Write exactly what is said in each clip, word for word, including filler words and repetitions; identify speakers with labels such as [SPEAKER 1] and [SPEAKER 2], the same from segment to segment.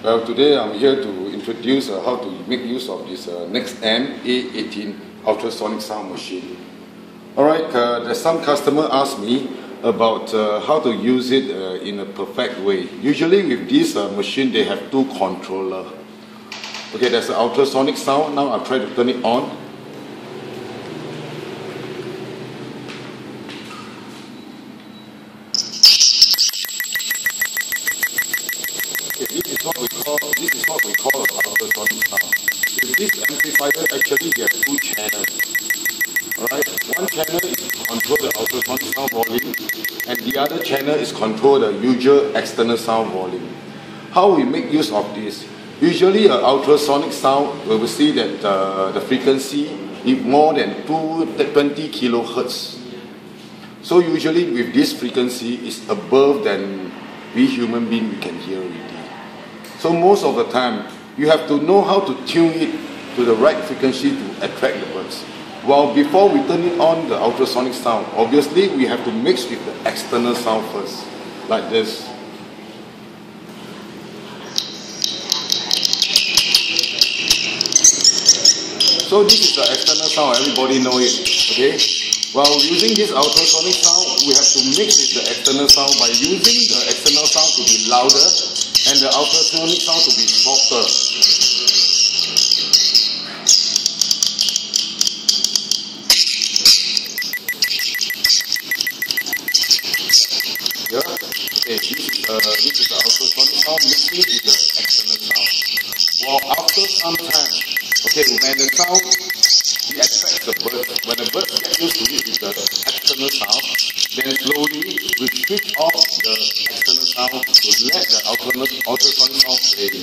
[SPEAKER 1] Well, today I'm here to introduce uh, how to make use of this uh, NestAmp A eighteen Ultrasonic Sound Machine. Alright, uh, there's some customer asked me about uh, how to use it uh, in a perfect way. Usually with this uh, machine they have two controllers. Okay, there's an ultrasonic sound. Now I'll try to turn it on. Okay, this is what we call this is what we call an ultrasonic sound. With this amplifier, actually there are two channels. Alright, one channel is to control the ultrasonic sound volume, and the other channel is control the usual external sound volume. How we make use of this? Usually, an ultrasonic sound, we will see that uh, the frequency is more than twenty kilohertz. So usually with this frequency is above than we human beings can hear already. So most of the time, you have to know how to tune it to the right frequency to attract the birds. Well, before we turn it on the ultrasonic sound, obviously we have to mix with the external sound first, like this. So this is the external sound, everybody know it, okay? While using this ultrasonic sound, we have to mix with the external sound by using the external sound to be louder and the ultrasonic sound to be softer. Yeah? Okay, this is, uh, this is the ultrasonic sound mixing with the external sound. Well, after some time, okay, when the sound, it attracts the bird. When the bird gets used to it with the external sound, then slowly we switch off the external sound to let the ultrasonic sound play.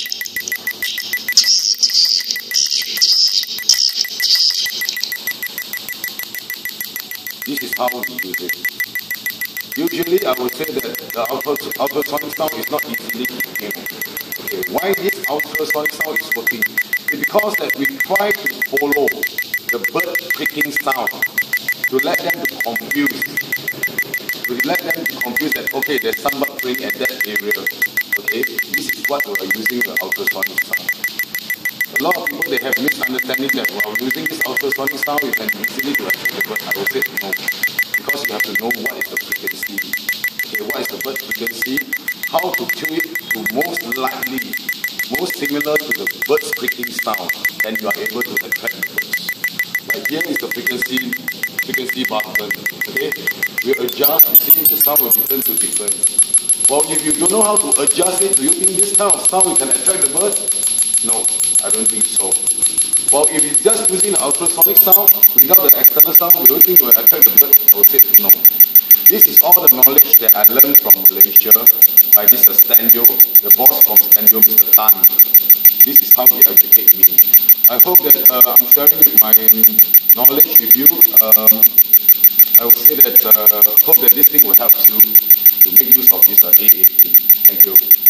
[SPEAKER 1] This is how we use it. Usually, I would say that the ultrasonic sound is not easily tuned. Okay, why this ultrasonic sound is working? It's because that we try to follow the bird clicking sound to let them to confuse. To let them to confuse that, okay, there's some bird playing at that area. Okay, this is what we are using the ultrasonic sound. A lot of people, they have misunderstanding that while using this ultrasonic sound, you can easily to attract the bird. I will say no. Because you have to know what is the frequency. Okay, what is the bird frequency? How to tune it to most likely, most similar to the bird's clicking sound, and you are able to attract the birds. Like here is the frequency, frequency button. Okay, we adjust. You see, the sound will be turned to different. Well, if you don't know how to adjust it, do you think this kind of sound can attract the bird? No, I don't think so. Well, if it's just using the ultrasonic sound without the external sound, do you think it will attract the bird? I would say no. This is all the knowledge that I learned from Malaysia. Like this is Stanyo, the boss from Stanyo, Mister Tan. This is how he educated me. I hope that uh, I'm sharing with my knowledge with you. Um, I would say that uh, hope that this thing will help you to make use of this uh, A eighteen. Thank you.